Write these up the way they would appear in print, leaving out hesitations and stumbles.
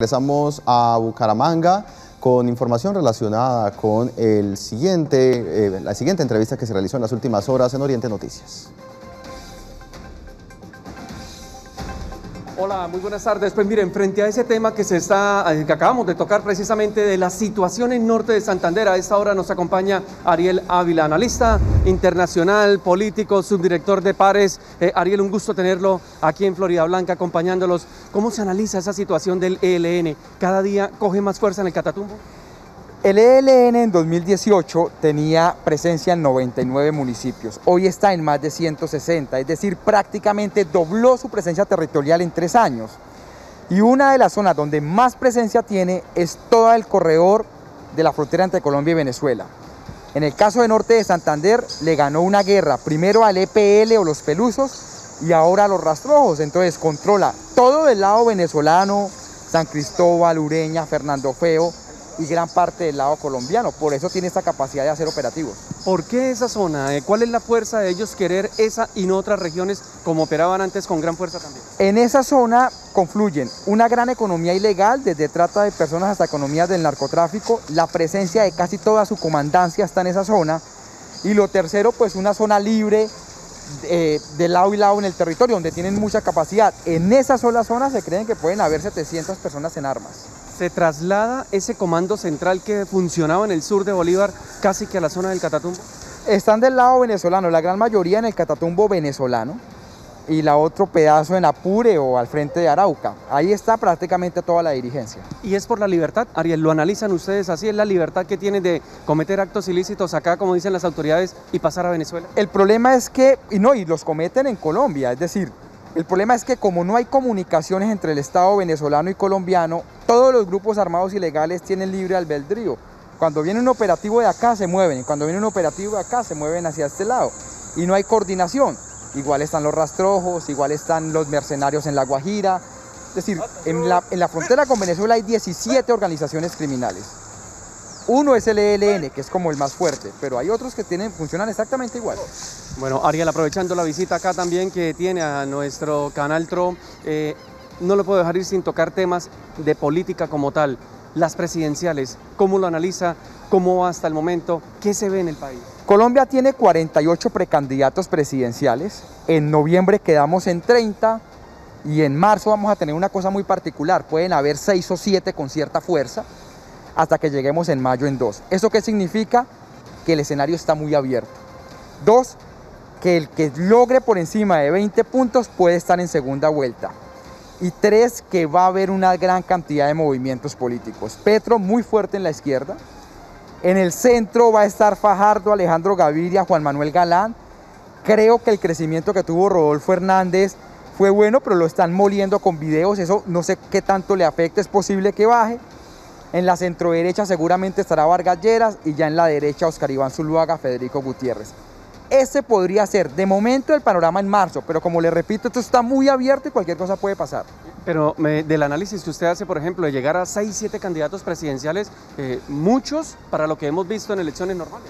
Regresamos a Bucaramanga con información relacionada con la siguiente entrevista que se realizó en las últimas horas en Oriente Noticias. Hola, muy buenas tardes. Pues miren, frente a ese tema que acabamos de tocar precisamente de la situación en Norte de Santander, a esta hora nos acompaña Ariel Ávila, analista internacional, político, subdirector de Pares. Ariel, un gusto tenerlo aquí en Floridablanca acompañándolos. ¿Cómo se analiza esa situación del ELN? ¿Cada día coge más fuerza en el Catatumbo? El ELN en 2018 tenía presencia en 99 municipios, hoy está en más de 160, es decir, prácticamente dobló su presencia territorial en 3 años. Y una de las zonas donde más presencia tiene es todo el corredor de la frontera entre Colombia y Venezuela. En el caso de Norte de Santander le ganó una guerra, primero al EPL o los Pelusos y ahora a los Rastrojos, entonces controla todo del lado venezolano, San Cristóbal, Ureña, Fernando Feo, y gran parte del lado colombiano, por eso tiene esta capacidad de hacer operativos. ¿Por qué esa zona? ¿Cuál es la fuerza de ellos querer esa y no otras regiones como operaban antes con gran fuerza también? En esa zona confluyen una gran economía ilegal, desde trata de personas hasta economías del narcotráfico, la presencia de casi toda su comandancia está en esa zona, y lo tercero, pues una zona libre de lado y lado en el territorio, donde tienen mucha capacidad. En esa sola zona se creen que pueden haber 700 personas en armas. ¿Se traslada ese comando central que funcionaba en el sur de Bolívar casi que a la zona del Catatumbo? Están del lado venezolano, la gran mayoría en el Catatumbo venezolano y la otro pedazo en Apure o al frente de Arauca. Ahí está prácticamente toda la dirigencia. ¿Y es por la libertad, Ariel? ¿Lo analizan ustedes así? ¿Es la libertad que tienen de cometer actos ilícitos acá, como dicen las autoridades, y pasar a Venezuela? El problema es que, y los cometen en Colombia, es decir, el problema es que como no hay comunicaciones entre el Estado venezolano y colombiano, todos los grupos armados ilegales tienen libre albedrío. Cuando viene un operativo de acá se mueven, y cuando viene un operativo de acá se mueven hacia este lado. Y no hay coordinación. Igual están los rastrojos, igual están los mercenarios en La Guajira. Es decir, en la frontera con Venezuela hay 17 organizaciones criminales. Uno es el ELN, que es como el más fuerte, pero hay otros que funcionan exactamente igual. Bueno, Ariel, aprovechando la visita acá también que tiene a nuestro canal TRO, no lo puedo dejar ir sin tocar temas de política como tal. Las presidenciales, ¿cómo lo analiza? ¿Cómo va hasta el momento? ¿Qué se ve en el país? Colombia tiene 48 precandidatos presidenciales. En noviembre quedamos en 30 y en marzo vamos a tener una cosa muy particular. Pueden haber 6 o 7 con cierta fuerza hasta que lleguemos en mayo en 2. ¿Eso qué significa? Que el escenario está muy abierto. 2, que el que logre por encima de 20 puntos puede estar en segunda vuelta. Y 3, que va a haber una gran cantidad de movimientos políticos. Petro muy fuerte en la izquierda. En el centro va a estar Fajardo, Alejandro Gaviria, Juan Manuel Galán. Creo que el crecimiento que tuvo Rodolfo Hernández fue bueno, pero lo están moliendo con videos. Eso no sé qué tanto le afecta, es posible que baje. En la centroderecha seguramente estará Vargas Lleras y ya en la derecha Oscar Iván Zuluaga, Federico Gutiérrez. Ese podría ser de momento el panorama en marzo, pero como le repito, esto está muy abierto y cualquier cosa puede pasar. Pero del análisis que usted hace, por ejemplo, de llegar a 6, 7 candidatos presidenciales, muchos para lo que hemos visto en elecciones normales.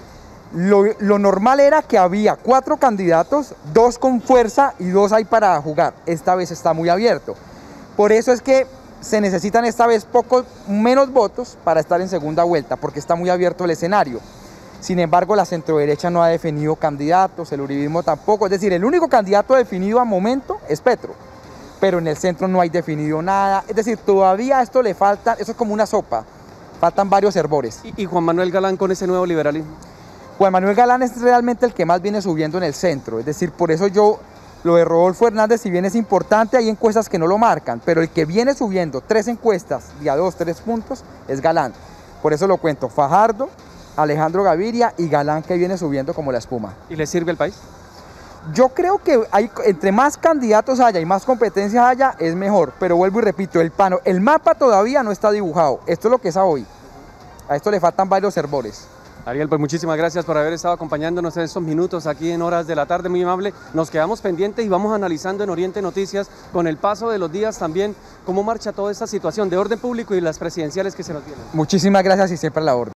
Lo normal era que había 4 candidatos, 2 con fuerza y 2 hay para jugar. Esta vez está muy abierto. Por eso es que se necesitan esta vez menos votos para estar en segunda vuelta, porque está muy abierto el escenario. Sin embargo, la centroderecha no ha definido candidatos, el uribismo tampoco. Es decir, el único candidato definido a momento es Petro, pero en el centro no hay definido nada. Es decir, todavía a esto le falta, eso es como una sopa, faltan varios hervores. ¿Y Juan Manuel Galán con ese nuevo liberalismo? Juan Manuel Galán es realmente el que más viene subiendo en el centro. Es decir, por eso lo de Rodolfo Hernández, si bien es importante, hay encuestas que no lo marcan, pero el que viene subiendo 3 encuestas de a 2, 3 puntos es Galán. Por eso lo cuento, Fajardo, Alejandro Gaviria y Galán, que viene subiendo como la espuma. ¿Y le sirve al país? Yo creo que entre más candidatos haya y más competencias haya, es mejor, pero vuelvo y repito, el mapa todavía no está dibujado. Esto es lo que es a hoy. A esto le faltan varios hervores. Ariel, pues muchísimas gracias por haber estado acompañándonos en estos minutos aquí en horas de la tarde, muy amable. Nos quedamos pendientes y vamos analizando en Oriente Noticias, con el paso de los días también, cómo marcha toda esta situación de orden público y las presidenciales que se nos vienen. Muchísimas gracias y siempre a la orden.